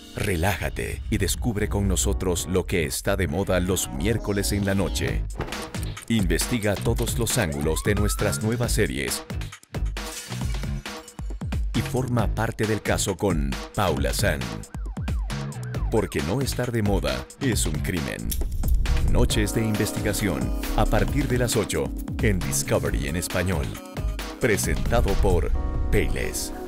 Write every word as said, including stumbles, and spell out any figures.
Relájate y descubre con nosotros lo que está de moda los miércoles en la noche. Investiga todos los ángulos de nuestras nuevas series y forma parte del caso con Paula San. Porque no estar de moda es un crimen. Noches de investigación, a partir de las ocho, en Discovery en español. Presentado por Payless.